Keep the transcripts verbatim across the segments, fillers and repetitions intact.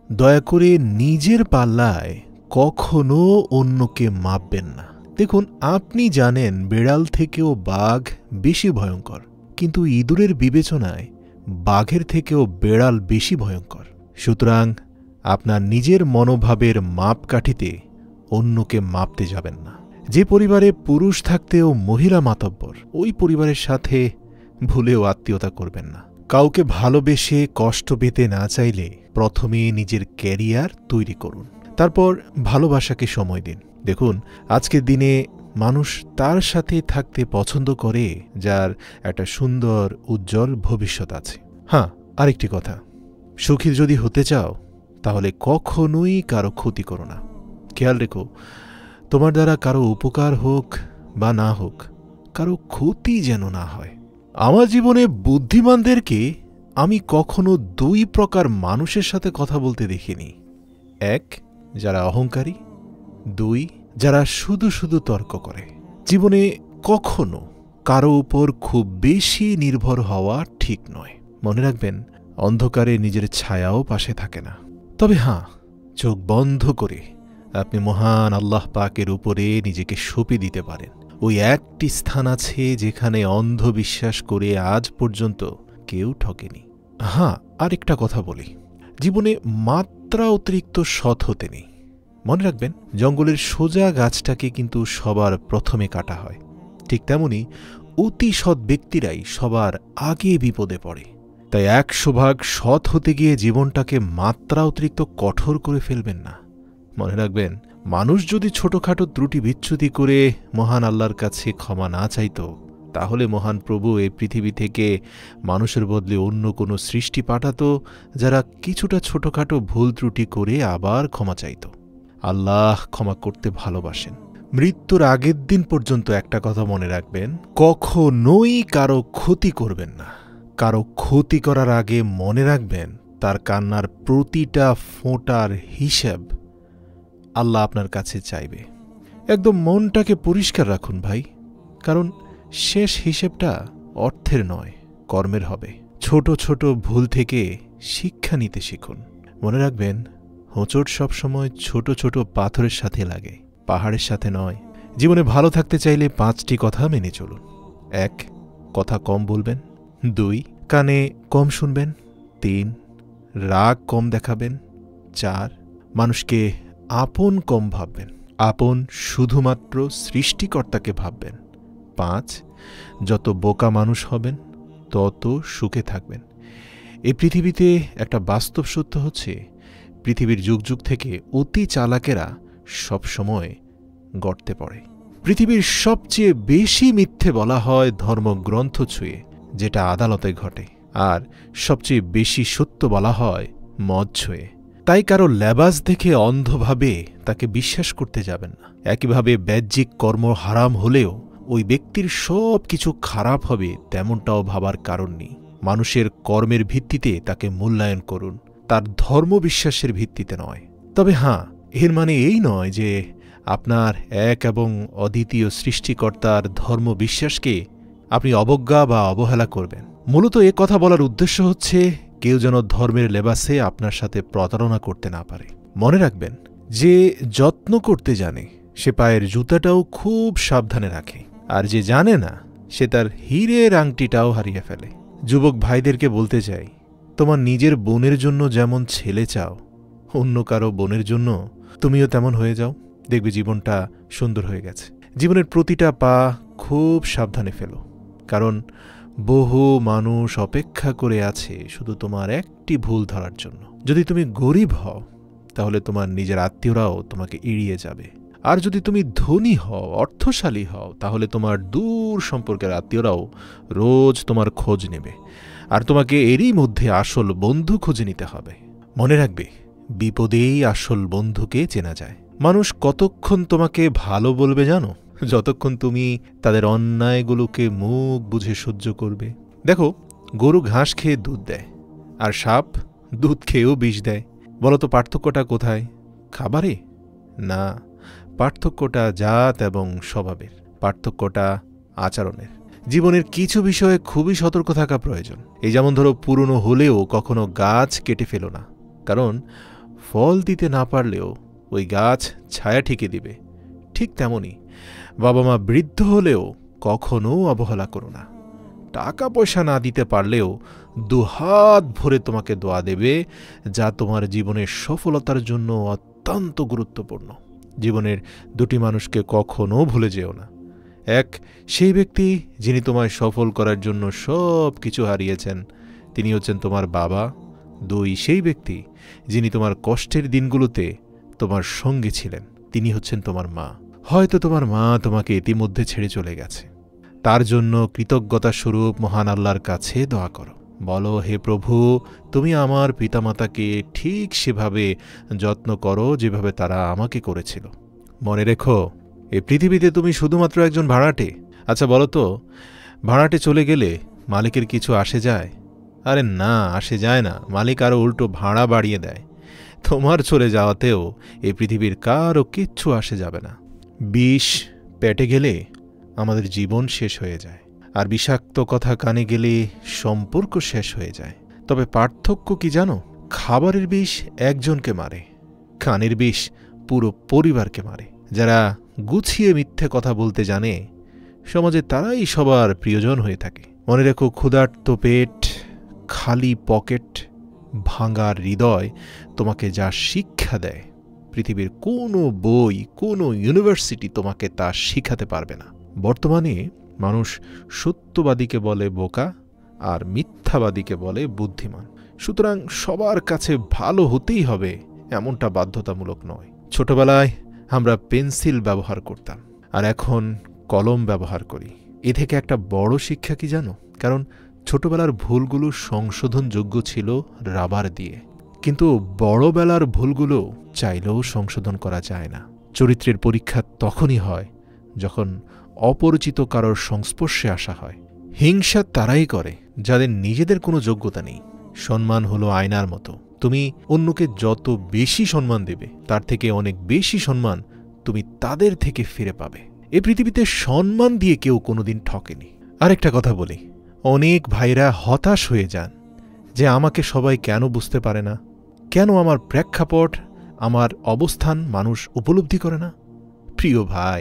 দয়া করে নিজের পাল্লায় কখনো অন্যকে মাপবেন না। দেখুন, আপনি জানেন বিড়াল থেকেও বাঘ বেশি ভয়ঙ্কর, কিন্তু ইঁদুরের বিবেচনায় বাঘের থেকেও বেড়াল বেশি ভয়ঙ্কর। সুতরাং আপনার নিজের মনোভাবের মাপকাঠিতে অন্যকে মাপতে যাবেন না। যে পরিবারে পুরুষ থাকতেও মহিলা মাতব্বর, ওই পরিবারের সাথে ভুলেও আত্মীয়তা করবেন না। কাউকে ভালোবেসে কষ্ট পেতে না চাইলে প্রথমে নিজের ক্যারিয়ার তৈরি করুন, তারপর ভালোবাসাকে সময় দিন। দেখুন, আজকের দিনে মানুষ তার সাথে থাকতে পছন্দ করে যার একটা সুন্দর উজ্জ্বল ভবিষ্যৎ আছে। হ্যাঁ, আরেকটি কথা, সুখী যদি হতে চাও তাহলে কখনোই কারো ক্ষতি করো না। খেয়াল রেখো, তোমার দ্বারা কারো উপকার হোক বা না হোক, কারো ক্ষতি যেন না হয়। আমার জীবনে বুদ্ধিমানদেরকে আমি কখনো দুই প্রকার মানুষের সাথে কথা বলতে দেখিনি। এক, যারা অহংকারী। দুই, যারা শুধু শুধু তর্ক করে। জীবনে কখনো কারো উপর খুব বেশি নির্ভর হওয়া ঠিক নয়। মনে রাখবেন, অন্ধকারে নিজের ছায়াও পাশে থাকে না। তবে হ্যাঁ, চোখ বন্ধ করে আপনি মহান আল্লাহ পাকের উপরে নিজেকে সঁপে দিতে পারেন। ওই একটি স্থান আছে যেখানে অন্ধবিশ্বাস করে আজ পর্যন্ত কেউ ঠকেনি। হ্যাঁ, আরেকটা কথা বলি, জীবনে মাত্রা অতিরিক্ত সৎ হতে নেই। মনে রাখবেন, জঙ্গলের সোজা গাছটাকে কিন্তু সবার প্রথমে কাটা হয়। ঠিক তেমনি অতি সৎ ব্যক্তিরাই সবার আগে বিপদে পড়ে। তাই একশো ভাগ সৎ হতে গিয়ে জীবনটাকে মাত্রা অতিরিক্ত কঠোর করে ফেলবেন না। মনে রাখবেন, মানুষ যদি ছোটখাটো ত্রুটি বিচ্যুতি করে মহান আল্লাহর কাছে ক্ষমা না চাইত, তাহলে মহান প্রভু এই পৃথিবী থেকে মানুষের বদলে অন্য কোনো সৃষ্টি পাঠাত যারা কিছুটা ছোটখাটো ভুল ত্রুটি করে আবার ক্ষমা চাইত। আল্লাহ ক্ষমা করতে ভালোবাসেন। মৃত্যুর আগের দিন পর্যন্ত একটা কথা মনে রাখবেন, কখনোই কারো ক্ষতি করবেন না। কারো ক্ষতি করার আগে মনে রাখবেন, তার কান্নার প্রতিটা ফোঁটার হিসাব আল্লাহ আপনার কাছে চাইবে। একদম মনটাকে পরিষ্কার রাখুন ভাই, কারণ শেষ হিসেবটা অর্থের নয়, কর্মের হবে। ছোট ছোট ভুল থেকে শিক্ষা নিতে শিখুন। মনে রাখবেন, হোঁচট সবসময় ছোট ছোট পাথরের সাথে লাগে, পাহাড়ের সাথে নয়। জীবনে ভালো থাকতে চাইলে পাঁচটি কথা মেনে চলুন। এক, কথা কম বলবেন। দুই, কানে কম শুনবেন। তিন, রাগ কম দেখাবেন। চার, মানুষকে আপন কম ভাববেন, আপন শুধুমাত্র সৃষ্টিকর্তাকে ভাববেন। পাঁচ, যত বোকা মানুষ হবেন তত সুখে থাকবেন। এই পৃথিবীতে একটা বাস্তব সত্য হচ্ছে, পৃথিবীর যুগ যুগ থেকে অতি চালাকেরা সবসময় গর্তে পড়ে। পৃথিবীর সবচেয়ে বেশি মিথ্যে বলা হয় ধর্মগ্রন্থ ছুঁয়ে, যেটা আদালতে ঘটে, আর সবচেয়ে বেশি সত্য বলা হয় মদ ছুঁয়ে। তাই কারো লেবাস দেখে অন্ধভাবে তাকে বিশ্বাস করতে যাবেন না। একইভাবে বাহ্যিক কর্ম হারাম হলেও ওই ব্যক্তির সব কিছু খারাপ হবে তেমনটাও ভাবার কারণ নেই। মানুষের কর্মের ভিত্তিতে তাকে মূল্যায়ন করুন, তার ধর্মবিশ্বাসের ভিত্তিতে নয়। তবে হ্যাঁ, এর মানে এই নয় যে আপনার এক এবং অদ্বিতীয় সৃষ্টিকর্তার ধর্মবিশ্বাসকে আপনি অবজ্ঞা বা অবহেলা করবেন। মূলত এ কথা বলার উদ্দেশ্য হচ্ছে, কেউ যেন ধর্মের লেবাসে আপনার সাথে প্রতারণা করতে না পারে। মনে রাখবেন, যে যত্ন করতে জানে সে পায়ের জুতাটাও খুব সাবধানে রাখে, আর যে জানে না সে তার হীরের আংটিটাও হারিয়ে ফেলে। যুবক ভাইদেরকে বলতে চাই, তোমার নিজের বোনের জন্য যেমন ছেলে চাও, অন্য কারো বোনের জন্য তুমিও তেমন হয়ে যাও, দেখবে জীবনটা সুন্দর হয়ে গেছে। জীবনের প্রতিটা পা খুব সাবধানে ফেলো, কারণ বহু মানুষ অপেক্ষা করে আছে শুধু তোমার একটি ভুল ধরার জন্য। যদি তুমি গরিব হও তাহলে তোমার নিজের আত্মীয়রাও তোমাকে এড়িয়ে যাবে, আর যদি তুমি ধনী হও, অর্থশালী হও, তাহলে তোমার দূর সম্পর্কের আত্মীয়রাও রোজ তোমার খোঁজ নেবে, আর তোমাকে এরই মধ্যে আসল বন্ধু খুঁজে নিতে হবে। মনে রাখবে, বিপদেই আসল বন্ধুকে চেনা যায়। মানুষ কতক্ষণ তোমাকে ভালো বলবে জানো? যতক্ষণ তুমি তাদের অন্যায়গুলোকে মুখ বুঝে সহ্য করবে। দেখো, গরু ঘাস খেয়ে দুধ দেয়, আর সাপ দুধ খেয়েও বিষ দেয়। বলো তো পার্থক্যটা কোথায়? খাবারে? না, পার্থক্যটা জাত এবং স্বভাবের, পার্থক্যটা আচরণের। জীবনের কিছু বিষয়ে খুবই সতর্ক থাকা প্রয়োজন। এই যেমন ধরো, পুরনো হলেও কখনো গাছ কেটে ফেলো না, কারণ ফল দিতে না পারলেও ওই গাছ ছায়া ঠিকই দিবে। ঠিক তেমনই বাবা মা বৃদ্ধ হলেও কখনো অবহেলা করো না। টাকা পয়সা না দিতে পারলেও দুহাত ভরে তোমাকে দোয়া দেবে, যা তোমার জীবনের সফলতার জন্য অত্যন্ত গুরুত্বপূর্ণ। জীবনের দুটি মানুষকে কখনো ভুলে যেও না। এক, সেই ব্যক্তি যিনি তোমায় সফল করার জন্য সব কিছু হারিয়েছেন, তিনি হচ্ছেন তোমার বাবা। দুই, সেই ব্যক্তি যিনি তোমার কষ্টের দিনগুলোতে তোমার সঙ্গে ছিলেন, তিনি হচ্ছেন তোমার মা। হয়তো তোমার মা তোমাকে ইতিমধ্যে ছেড়ে চলে গেছে, তার জন্য কৃতজ্ঞতা স্বরূপ মহান আল্লাহর কাছে দোয়া করো। বলো, হে প্রভু, তুমি আমার পিতামাতাকে ঠিক সেভাবে যত্ন করো যেভাবে তারা আমাকে করেছিল। মনে রেখো, এই পৃথিবীতে তুমি শুধুমাত্র একজন ভাড়াটে। আচ্ছা বলো তো, ভাড়াটে চলে গেলে মালিকের কিছু আসে যায়? আরে না, আসে যায় না। মালিক আরও উল্টো ভাড়া বাড়িয়ে দেয়। তোমার চলে যাওয়াতেও এই পৃথিবীর কারও কিচ্ছু আসে যাবে না। বিষ পেটে গেলে আমাদের জীবন শেষ হয়ে যায়, আর বিষাক্ত কথা কানে গেলে সম্পর্ক শেষ হয়ে যায়। তবে পার্থক্য কি জানো? খাবারের বিষ একজনকে মারে, কানের বিষ পুরো পরিবারকে মারে। যারা গুছিয়ে মিথ্যে কথা বলতে জানে, সমাজে তারাই সবার প্রিয়জন হয়ে থাকে। মনে রেখো, ক্ষুধার্ত পেট, খালি পকেট, ভাঙার হৃদয় তোমাকে যা শিক্ষা দেয়, পৃথিবীর কোনো বই, কোনো ইউনিভার্সিটি তোমাকে তা শিখাতে পারবে না। বর্তমানে মানুষ সত্যবাদীকে বলে বোকা আর মিথ্যাবাদীকে বলে বুদ্ধিমান। সুতরাং সবার কাছে ভালো হতেই হবে এমনটা বাধ্যতামূলক নয়। ছোটবেলায় আমরা পেন্সিল ব্যবহার করতাম, আর এখন কলম ব্যবহার করি। এ থেকে একটা বড় শিক্ষা কি জানো? কারণ ছোটবেলার ভুলগুলো সংশোধনযোগ্য ছিল রাবার দিয়ে, কিন্তু বড়বেলার ভুলগুলো চাইলেও সংশোধন করা যায় না। চরিত্রের পরীক্ষা তখনই হয় যখন অপরিচিত কারোর সংস্পর্শে আসা হয়। হিংসা তারাই করে যাদের নিজেদের কোনো যোগ্যতা নেই। সম্মান হলো আয়নার মতো। তুমি অন্যকে যত বেশি সম্মান দেবে, তার থেকে অনেক বেশি সম্মান তুমি তাদের থেকে ফিরে পাবে। এ পৃথিবীতে সম্মান দিয়ে কেউ কোনোদিন ঠকেনি। আরেকটা কথা বলি, অনেক ভাইরা হতাশ হয়ে যান যে আমাকে সবাই কেন বুঝতে পারে না, কেন আমার প্রেক্ষাপট, আমার অবস্থান মানুষ উপলব্ধি করে না। প্রিয় ভাই,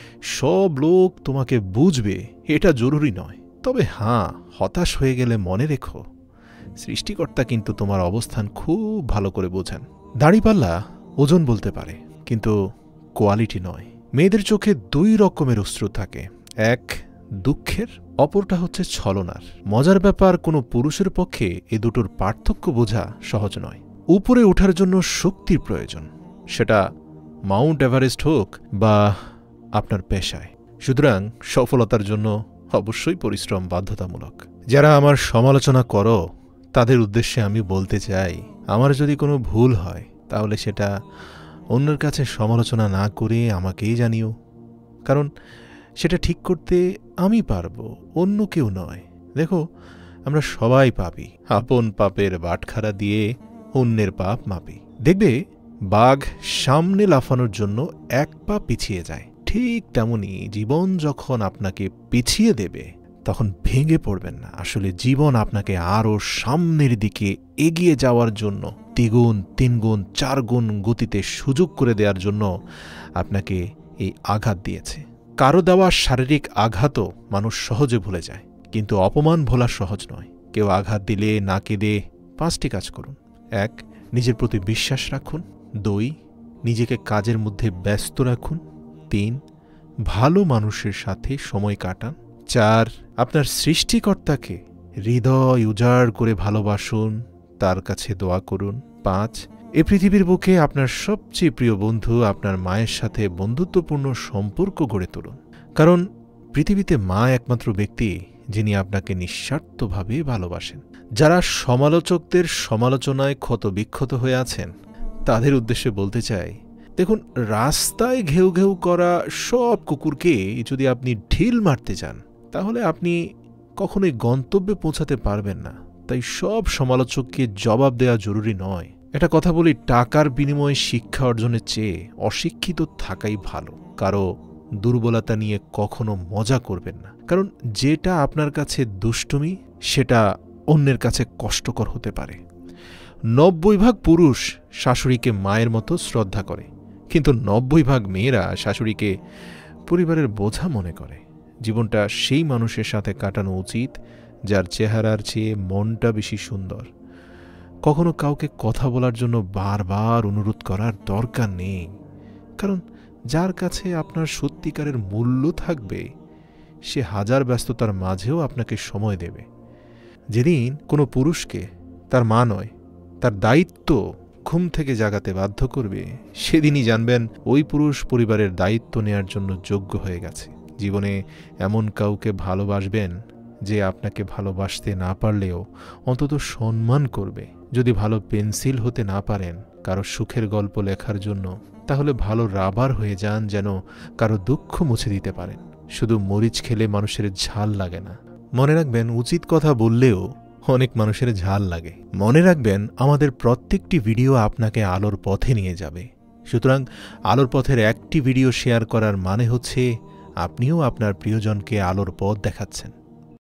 সব লোক তোমাকে বুঝবে এটা জরুরি নয়। তবে হ্যাঁ, হতাশ হয়ে গেলে মনে রেখো, সৃষ্টিকর্তা কিন্তু তোমার অবস্থান খুব ভালো করে বোঝেন। দাড়িপাল্লা ওজন বলতে পারে, কিন্তু কোয়ালিটি নয়। মেয়েদের চোখে দুই রকমের অশ্রু থাকে, এক দুঃখের, অপরটা হচ্ছে ছলনার। মজার ব্যাপার, কোনো পুরুষের পক্ষে এ দুটোর পার্থক্য বোঝা সহজ নয়। উপরে ওঠার জন্য শক্তির প্রয়োজন, সেটা মাউন্ট এভারেস্ট হোক বা আপনার পেশায়। সুতরাং সফলতার জন্য অবশ্যই পরিশ্রম বাধ্যতামূলক। যারা আমার সমালোচনা করো, তাদের উদ্দেশ্যে আমি বলতে চাই, আমার যদি কোনো ভুল হয় তাহলে সেটা অন্যের কাছে সমালোচনা না করে আমাকেই জানিও। কারণ সেটা ঠিক করতে আমি পারবো, অন্য কেউ নয়। দেখো, আমরা সবাই পাপী। আপন পাপের বাটখারা দিয়ে অন্যের পাপ মাপি। দেখবে, বাঘ সামনে লাফানোর জন্য এক পা পিছিয়ে যায়। ঠিক তেমনি জীবন যখন আপনাকে পিছিয়ে দেবে, তখন ভেঙে পড়বেন না। আসলে জীবন আপনাকে আরও সামনের দিকে এগিয়ে যাওয়ার জন্য দ্বিগুণ, তিনগুণ, চারগুণ গতিতে সুযোগ করে দেওয়ার জন্য আপনাকে এই আঘাত দিয়েছে। কারো দেওয়া শারীরিক আঘাতও মানুষ সহজে ভুলে যায়, কিন্তু অপমান ভোলা সহজ নয়। কেউ আঘাত দিলে না কেঁদে পাঁচটি কাজ করুন। এক, নিজের প্রতি বিশ্বাস রাখুন। দুই, নিজেকে কাজের মধ্যে ব্যস্ত রাখুন। তিন, ভালো মানুষের সাথে সময় কাটান। চার, আপনার সৃষ্টিকর্তাকে হৃদয় উজাড় করে ভালোবাসুন, তার কাছে দোয়া করুন। পাঁচ, এ পৃথিবীর বুকে আপনার সবচেয়ে প্রিয় বন্ধু, আপনার মায়ের সাথে বন্ধুত্বপূর্ণ সম্পর্ক গড়ে তুলুন। কারণ পৃথিবীতে মা একমাত্র ব্যক্তি যিনি আপনাকে নিঃস্বার্থভাবে ভালোবাসেন। যারা সমালোচকদের সমালোচনায় ক্ষতবিক্ষত হয়ে আছেন, তাদের উদ্দেশ্যে বলতে চাই, দেখুন, রাস্তায় ঘেউ ঘেউ করা সব কুকুরকে যদি আপনি ঢিল মারতে চান, তাহলে আপনি কখনোই গন্তব্যে পৌঁছাতে পারবেন না। তাই সব সমালোচককে জবাব দেওয়া জরুরি নয়। একটা কথা বলি, টাকার বিনিময়ে শিক্ষা অর্জনের চেয়ে অশিক্ষিত থাকাই ভালো। কারো দুর্বলতা নিয়ে কখনো মজা করবেন না, কারণ যেটা আপনার কাছে দুষ্টুমি, সেটা অন্যের কাছে কষ্টকর হতে পারে। নব্বই ভাগ পুরুষ শাশুড়িকে মায়ের মতো শ্রদ্ধা করে, কিন্তু নব্বই ভাগ মেয়েরা শাশুড়িকে পরিবারের বোঝা মনে করে। জীবনটা সেই মানুষের সাথে কাটানো উচিত যার চেহারার চেয়ে মনটা বেশি সুন্দর। কখনো কাউকে কথা বলার জন্য বারবার অনুরোধ করার দরকার নেই, কারণ যার কাছে আপনার সত্যিকারের মূল্য থাকবে সে হাজার ব্যস্ততার মাঝেও আপনাকে সময় দেবে। যেদিন কোনো পুরুষকে তার মা নয়, তার দায়িত্ব ঘুম থেকে জাগাতে বাধ্য করবে, সেদিনই জানবেন ওই পুরুষ পরিবারের দায়িত্ব নেয়ার জন্য যোগ্য হয়ে গেছে। জীবনে এমন কাউকে ভালোবাসবেন যে আপনাকে ভালোবাসতে না পারলেও অন্তত সম্মান করবে। যদি ভালো পেন্সিল হতে না পারেন কারো সুখের গল্প লেখার জন্য, তাহলে ভালো রাবার হয়ে যান, যেন কারো দুঃখ মুছে দিতে পারেন। শুধু মরিচ খেলে মানুষের ঝাল লাগে না। মনে রাখবেন, উচিত কথা বললেও অনেক মানুষের ঝাল লাগে। মনে রাখবেন, আমাদের প্রত্যেকটি ভিডিও আপনাকে আলোর পথে নিয়ে যাবে। সুতরাং আলোর পথের একটি ভিডিও শেয়ার করার মানে হচ্ছে আপনিও আপনার প্রিয়জনকে আলোর পথ দেখাচ্ছেন।